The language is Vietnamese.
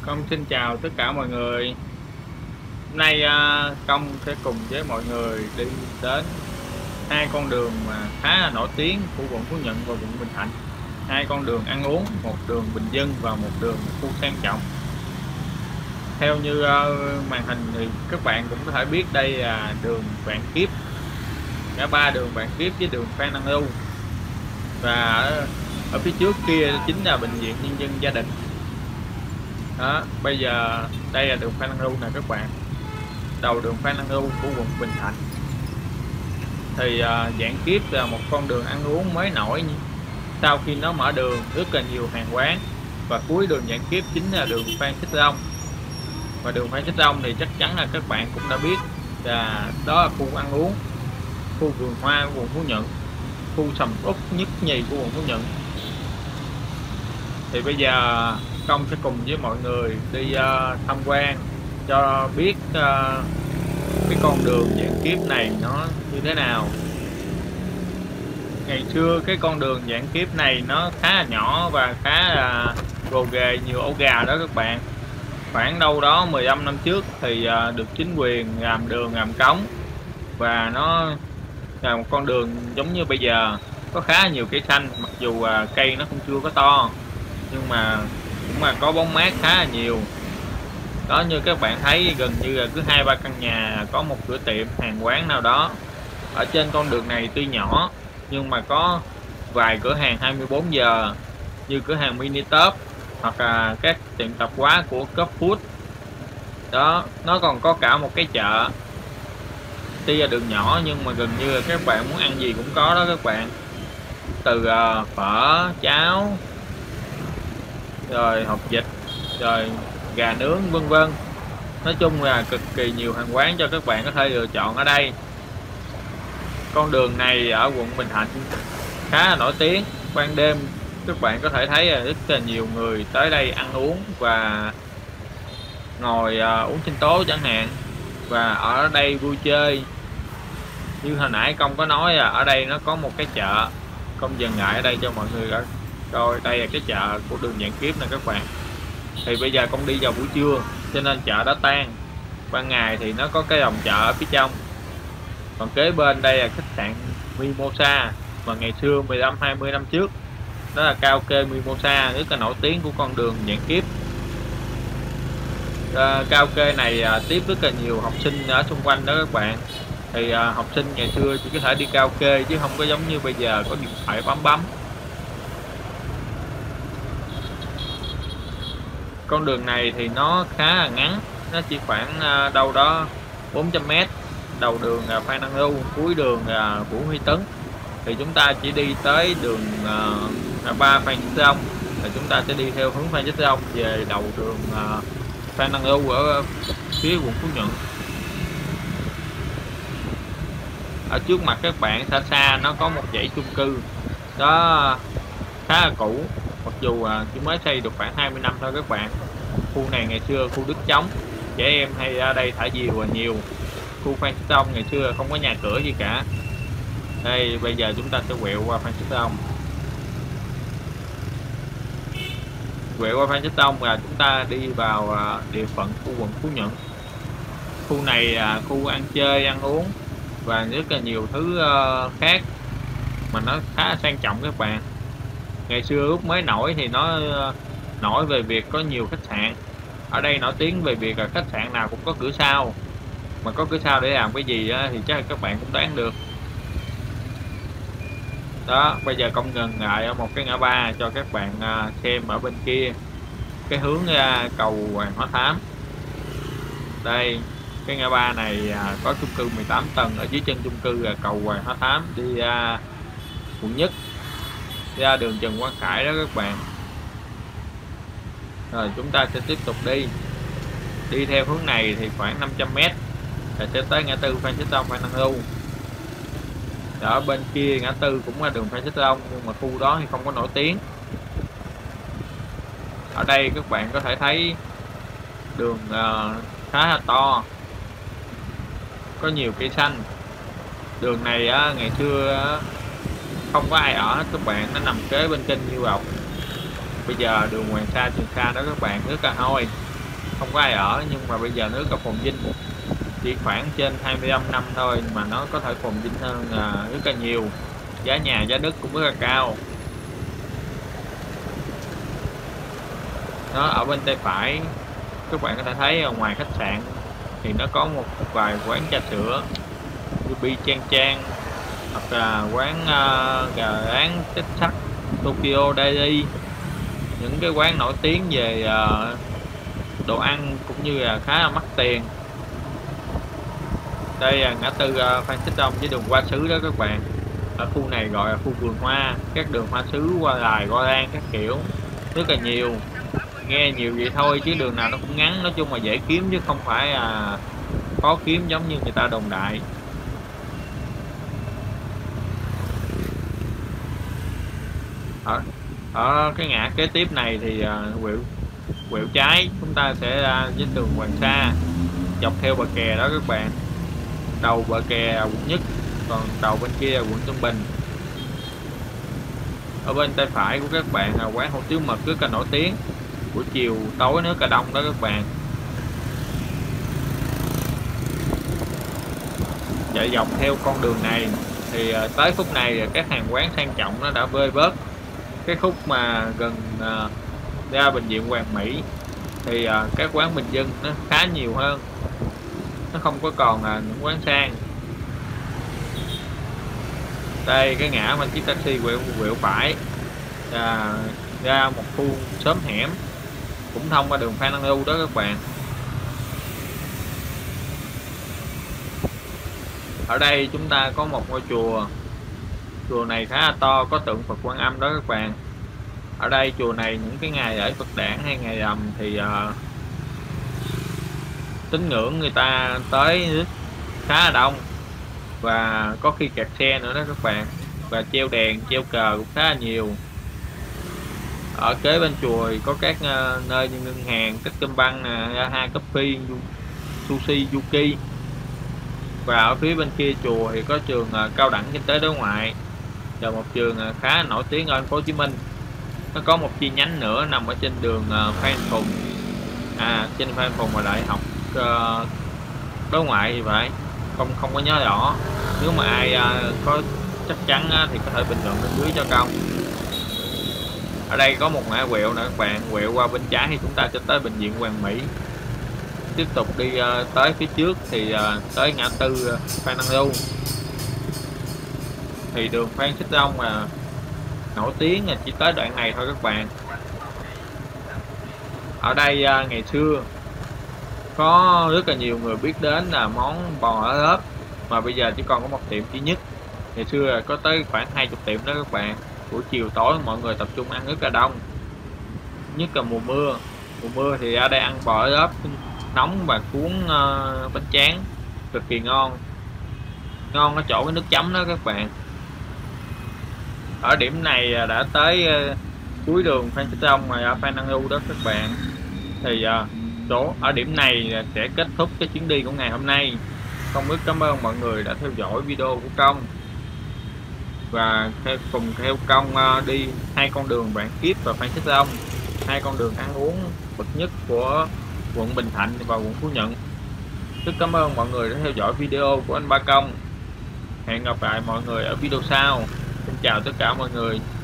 Công xin chào tất cả mọi người. Hôm nay Công sẽ cùng với mọi người đi đến hai con đường mà khá là nổi tiếng của quận Phú Nhuận và quận Bình Thạnh. Hai con đường ăn uống, một đường bình dân và một đường khu sang trọng. Theo như màn hình thì các bạn cũng có thể biết đây là đường Vạn Kiếp, ngã ba đường Vạn Kiếp với đường Phan Đăng Lưu. Và ở phía trước kia chính là bệnh viện Nhân dân Gia Định. Đó, bây giờ đây là đường Phan Đăng Lưu nè các bạn, đầu đường Phan Đăng Lưu của quận Bình Thạnh. Thì Vạn Kiếp là một con đường ăn uống mới nổi, sau khi nó mở đường rất là nhiều hàng quán, và cuối đường Vạn Kiếp chính là đường Phan Xích Long. Và đường Phan Xích Long thì chắc chắn là các bạn cũng đã biết là đó là khu ăn uống, khu vườn hoa của quận Phú Nhuận, khu sầm uất nhất nhì của quận Phú Nhuận. Thì bây giờ Công sẽ cùng với mọi người đi tham quan cho biết cái con đường Vạn Kiếp này nó như thế nào. Ngày xưa cái con đường Vạn Kiếp này nó khá là nhỏ và khá là gồ ghề, nhiều ổ gà đó các bạn. Khoảng đâu đó 15 năm trước thì được chính quyền làm đường làm cống, và nó là một con đường giống như bây giờ, có khá nhiều cây xanh, mặc dù cây nó cũng chưa có to nhưng mà cũng là có bóng mát khá là nhiều. Đó, như các bạn thấy gần như là cứ 2-3 căn nhà có một cửa tiệm hàng quán nào đó. Ở trên con đường này tuy nhỏ nhưng mà có vài cửa hàng 24 giờ như cửa hàng Mini Top hoặc là các tiệm tạp hóa của Cup Food. Đó, nó còn có cả một cái chợ. Tuy là đường nhỏ nhưng mà gần như là các bạn muốn ăn gì cũng có đó các bạn. Từ phở, cháo, rồi hột vịt, rồi gà nướng vân vân. Nói chung là cực kỳ nhiều hàng quán cho các bạn có thể lựa chọn ở đây. Con đường này ở quận Bình Thạnh khá là nổi tiếng. Ban đêm các bạn có thể thấy là rất là nhiều người tới đây ăn uống và ngồi uống sinh tố chẳng hạn, và ở đây vui chơi. Như hồi nãy Công có nói là ở đây nó có một cái chợ. Công dừng lại ở đây cho mọi người coi, đây là cái chợ của đường Vạn Kiếp nè các bạn. Thì bây giờ Công đi vào buổi trưa cho nên chợ đã tan. Ban ngày thì nó có cái dòng chợ ở phía trong. Còn kế bên đây là khách sạn Mimosa, mà ngày xưa 15-20 năm trước đó là karaoke Mimosa, rất là nổi tiếng của con đường Vạn Kiếp. Karaoke này tiếp rất là nhiều học sinh ở xung quanh đó các bạn. Thì học sinh ngày xưa chỉ có thể đi karaoke chứ không có giống như bây giờ có điện thoại bấm. Con đường này thì nó khá là ngắn, nó chỉ khoảng đâu đó 400m. Đầu đường là Phan Đăng Lưu, cuối đường là Vũ Huy Tấn. Thì chúng ta chỉ đi tới đường ngã ba Phan Xích Long, thì chúng ta sẽ đi theo hướng Phan Xích Long về đầu đường Phan Đăng Lưu ở phía quận Phú Nhuận. Ở trước mặt các bạn xa xa nó có một dãy chung cư đó, khá là cũ, mặc dù chỉ mới xây được khoảng 20 năm thôi các bạn. Khu này ngày xưa khu đất trống, trẻ em hay ra đây thả diều là nhiều. Khu Phan Xích Long ngày xưa không có nhà cửa gì cả. Đây bây giờ chúng ta sẽ quẹo qua Phan Xích Long. Quẹo qua Phan Xích Long là chúng ta đi vào địa phận khu quận Phú Nhuận. Khu này là khu ăn chơi ăn uống và rất là nhiều thứ khác, mà nó khá là sang trọng các bạn. Ngày xưa lúc mới nổi thì nó nổi về việc có nhiều khách sạn. Ở đây nổi tiếng về việc là khách sạn nào cũng có cửa sau. Mà có cửa sau để làm cái gì thì chắc là các bạn cũng đoán được. Đó, bây giờ Công ngừng lại ở một cái ngã ba cho các bạn xem ở bên kia, cái hướng ra cầu Hoàng Hóa Thám. Đây, cái ngã ba này có chung cư 18 tầng, ở dưới chân chung cư là cầu Hoàng Hóa Thám đi ra quận Nhất, ra đường Trần Quang Khải đó các bạn. Rồi chúng ta sẽ tiếp tục đi theo hướng này thì khoảng 500m là sẽ tới ngã tư Phan Xích Long, Phan Đăng Lưu. Ở bên kia ngã tư cũng là đường Phan Xích Long, nhưng mà khu đó thì không có nổi tiếng. Ở đây các bạn có thể thấy đường khá là to, có nhiều cây xanh. Đường này ngày xưa không có ai ở hết các bạn, nó nằm kế bên kênh Nhiêu Lộc. Bây giờ đường Hoàng Sa Trường Sa đó các bạn rất là hôi. không có ai ở, nhưng mà bây giờ nó có phồn vinh, chỉ khoảng trên 25 năm thôi mà nó có thể phồn vinh hơn rất là nhiều. Giá nhà giá đất cũng rất là cao. Nó ở bên tay phải các bạn có thể thấy ở ngoài khách sạn thì nó có một vài quán trà sữa, Ruby Chan Chan, hoặc là quán gà rán Tích Sắc, Tokyo Daily, những cái quán nổi tiếng về đồ ăn cũng như là khá là mắc tiền. Đây là ngã tư Phan Xích Long với đường Hoa Sứ đó các bạn. Ở khu này gọi là khu vườn hoa, các đường hoa sứ, hoa đài, hoa lan các kiểu rất là nhiều. Nghe nhiều vậy thôi chứ đường nào nó cũng ngắn, nói chung là dễ kiếm chứ không phải khó kiếm giống như người ta đồn đại. Ở cái ngã kế tiếp này thì quẹo trái chúng ta sẽ ra với đường Hoàng Sa, dọc theo bờ kè đó các bạn. Đầu bờ kè quận Nhất, còn đầu bên kia là quận Tân Bình. Ở bên tay phải của các bạn là quán hủ tiếu mực rất là nổi tiếng, buổi chiều tối nước cà đông đó các bạn. Chạy dọc theo con đường này thì tới khúc này các hàng quán sang trọng nó đã vơi bớt. Cái khúc mà gần ra bệnh viện Hoàng Mỹ thì các quán bình dân nó khá nhiều hơn, nó không có còn những quán sang. Đây cái ngã mà chiếc taxi quẹo phải ra một khu xóm hẻm cũng thông qua đường Phan Đăng Lưu đó các bạn. Ở đây chúng ta có một ngôi chùa, chùa này khá là to, có tượng Phật Quan Âm đó các bạn. Ở đây chùa này những cái ngày lễ Phật đản hay ngày rằm thì tín ngưỡng người ta tới khá là đông, và có khi kẹt xe nữa đó các bạn, và treo đèn treo cờ cũng khá là nhiều. Ở kế bên chùa thì có các nơi như ngân hàng, Techcombank, Yamaha Coffee, Sushi Yuki. Và ở phía bên kia chùa thì có trường cao đẳng kinh tế đối ngoại, là một trường khá nổi tiếng ở thành phố Hồ Chí Minh. Nó có một chi nhánh nữa nằm ở trên đường Phan Phùng, trên Phan Phùng mà đại học đối ngoại thì vậy, không có nhớ rõ. Nếu mà ai có chắc chắn thì có thể bình luận bên dưới cho công. Ở đây có một ngã quẹo nè các bạn, quẹo qua bên trái thì chúng ta sẽ tới bệnh viện Hoàng Mỹ. Tiếp tục đi tới phía trước thì tới ngã tư Phan Đăng Lưu. Thì đường Phan Xích Long mà nổi tiếng là chỉ tới đoạn này thôi các bạn. Ở đây ngày xưa có rất là nhiều người biết đến là món bò ở ớt, mà bây giờ chỉ còn có một tiệm duy nhất. Ngày xưa có tới khoảng 20 tiệm đó các bạn. Buổi chiều tối mọi người tập trung ăn rất là đông, nhất là mùa mưa. Mùa mưa thì ở đây ăn bò ở ớt nóng và cuốn bánh tráng cực kỳ ngon. Ngon ở chỗ cái nước chấm đó các bạn. Ở điểm này đã tới cuối đường Phan Xích Long ở Phan Đăng Lưu đó các bạn. Thì ở điểm này sẽ kết thúc cái chuyến đi của ngày hôm nay. Công rất cảm ơn mọi người đã theo dõi video của Công, và cùng theo Công đi hai con đường Vạn Kiếp và Phan Xích Long, hai con đường ăn uống bậc nhất của quận Bình Thạnh và quận Phú Nhuận. Rất cảm ơn mọi người đã theo dõi video của anh Ba Công. Hẹn gặp lại mọi người ở video sau. Xin chào tất cả mọi người.